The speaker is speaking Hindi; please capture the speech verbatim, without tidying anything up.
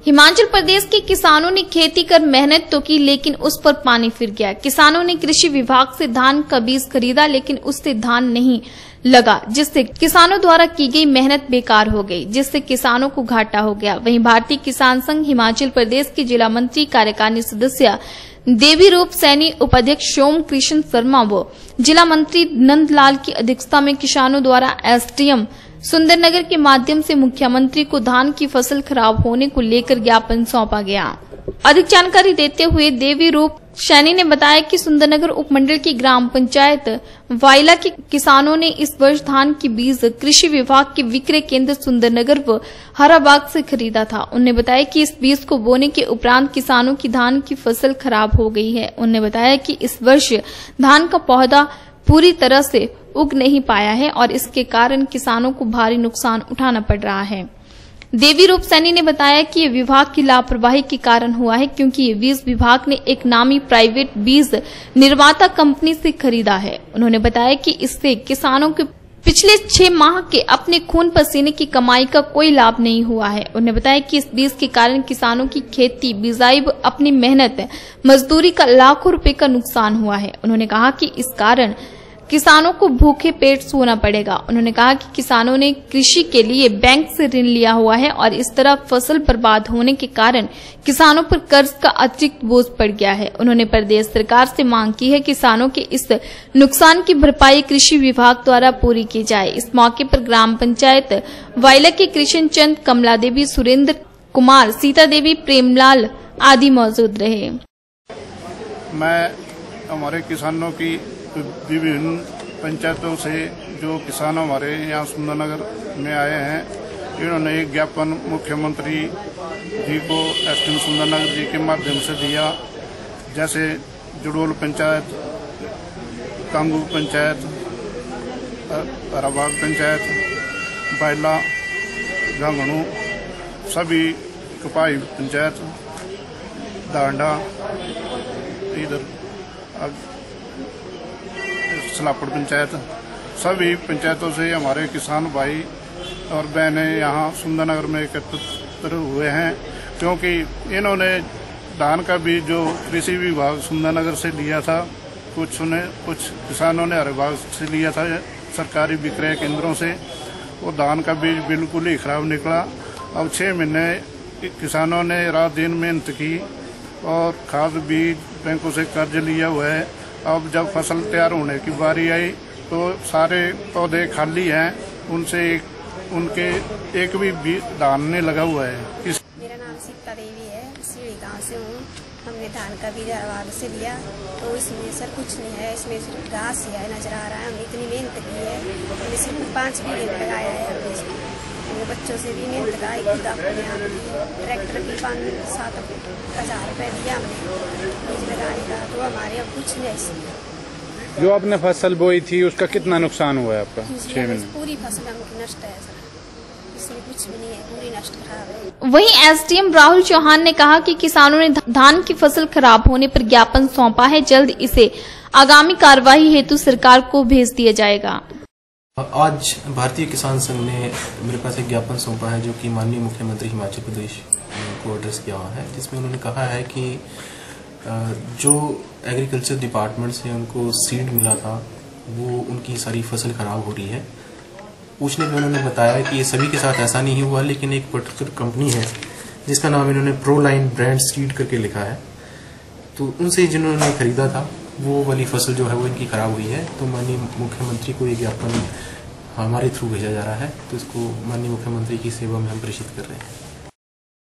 हिमाचल प्रदेश के किसानों ने खेती कर मेहनत तो की, लेकिन उस पर पानी फिर गया। किसानों ने कृषि विभाग से धान का बीज खरीदा, लेकिन उससे धान नहीं लगा, जिससे किसानों द्वारा की गई मेहनत बेकार हो गई, जिससे किसानों को घाटा हो गया। वहीं भारतीय किसान संघ हिमाचल प्रदेश के जिला मंत्री कार्यकारिणी सदस्य देवी रूप सैनी, उपाध्यक्ष सोम कृष्ण शर्मा व जिला मंत्री नंदलाल की अध्यक्षता में किसानों द्वारा एसडीएम सुंदरनगर के माध्यम से मुख्यमंत्री को धान की फसल खराब होने को लेकर ज्ञापन सौंपा गया। अधिक जानकारी देते हुए देवी रूप सैनी ने बताया कि सुंदरनगर उपमंडल की ग्राम पंचायत वाइला के किसानों ने इस वर्ष धान की बीज कृषि विभाग के विक्रय केंद्र सुंदरनगर व हराबाग से खरीदा था। उन्होंने बताया कि इस बीज को बोने के उपरांत किसानों की धान की फसल खराब हो गई है। उन्होंने बताया कि इस वर्ष धान का पौधा पूरी तरह से उग नहीं पाया है और इसके कारण किसानों को भारी नुकसान उठाना पड़ रहा है। देवी रूप सैनी ने बताया कि ये विभाग की लापरवाही के कारण हुआ है, क्योंकि ये बीज विभाग ने एक नामी प्राइवेट बीज निर्माता कंपनी से खरीदा है। उन्होंने बताया कि इससे किसानों के पिछले छह माह के अपने खून पसीने की कमाई का कोई लाभ नहीं हुआ है। उन्होंने बताया कि इस बीज के कारण किसानों की खेती, बिजाई व अपनी मेहनत, मजदूरी का लाखों रुपए का नुकसान हुआ है। उन्होंने कहा कि इस कारण किसानों को भूखे पेट सोना पड़ेगा। उन्होंने कहा कि किसानों ने कृषि के लिए बैंक से ऋण लिया हुआ है और इस तरह फसल बर्बाद होने के कारण किसानों पर कर्ज का अतिरिक्त बोझ पड़ गया है। उन्होंने प्रदेश सरकार से मांग की है कि किसानों के इस नुकसान की भरपाई कृषि विभाग द्वारा पूरी की जाए। इस मौके पर ग्राम पंचायत वाइला के कृष्ण चंद, कमला देवी, सुरेंद्र कुमार, सीता देवी, प्रेमलाल आदि मौजूद रहे। मैं हमारे किसानों की विभिन्न पंचायतों से जो किसान हमारे यहाँ सुंदरनगर में आए हैं, इन्होंने एक ज्ञापन मुख्यमंत्री जी को एसडीएम सुंदरनगर जी के माध्यम से दिया। जैसे जुड़ोल पंचायत, कांगू पंचायत, हराबाग पंचायत, बाइला, गांगणू, सभी कपाई पंचायत, डांडा, इधर सलापड़ पंचायत, सभी पंचायतों से हमारे किसान भाई और बहनें यहाँ सुंदरनगर में एकत्रित हुए हैं, क्योंकि इन्होंने धान का बीज जो कृषि विभाग सुंदरनगर से लिया था, कुछ ने कुछ किसानों ने हराबाग से लिया था सरकारी विक्रय केंद्रों से। वो धान का बीज बिल्कुल ही खराब निकला। अब छः महीने किसानों ने रात दिन मेहनत की और खाद बीज बैंकों से कर्ज लिया हुआ है। अब जब फसल तैयार होने की बारी आई तो सारे पौधे खाली हैं, उनसे एक, उनके एक भी बीज धान नहीं लगा हुआ है। इस मेरा नाम सीता देवी है, सीढ़ी गांव से हूँ। हमने धान का बीज हराबाग से लिया तो इसमें सर कुछ नहीं है, इसमें सिर्फ घास ही है नजर आ रहा है। हमने इतनी मेहनत की है, हमने सिर्फ पाँच बीघे में लगाया है। हमने इसमें बच्चों से भी मेहनत लगाई, खुद अपने आप ट्रैक्टर की पाँच सात हजार रुपये दिया हमने बीज लगाने का, तो हमारे अब कुछ नहीं है इसमें। जो आपने फसल बोई थी उसका कितना नुकसान हुआ है आपका? छह महीने पूरी फसल हमकी नष्ट है सर, इसमें कुछ भी नहीं है, पूरी नष्ट खराब है। वहीं एसडीएम राहुल चौहान ने कहा कि किसानों ने धान की फसल खराब होने पर ज्ञापन सौंपा है, जल्द इसे आगामी कार्रवाई हेतु सरकार को भेज दिया जाएगा। आज भारतीय किसान संघ ने मेरे पास एक ज्ञापन सौंपा है, जो कि माननीय मुख्यमंत्री हिमाचल प्रदेश को एड्रेस किया हुआ है, जिसमें उन्होंने कहा है कि जो एग्रीकल्चर डिपार्टमेंट से उनको सीड मिला था, वो उनकी सारी फसल खराब हो रही है। पूछने में उन्होंने बताया कि ये सभी के साथ ऐसा नहीं हुआ, लेकिन एक पर्टिकुलर कंपनी है जिसका नाम इन्होंने प्रो लाइन ब्रांड सीड करके लिखा है, तो उनसे जिन्होंने खरीदा था वो वाली फसल जो है वो इनकी खराब हुई है। तो माननीय मुख्यमंत्री को ये ज्ञापन हमारे थ्रू भेजा जा रहा है, तो इसको माननीय मुख्यमंत्री की सेवा में हम प्रेषित कर रहे हैं।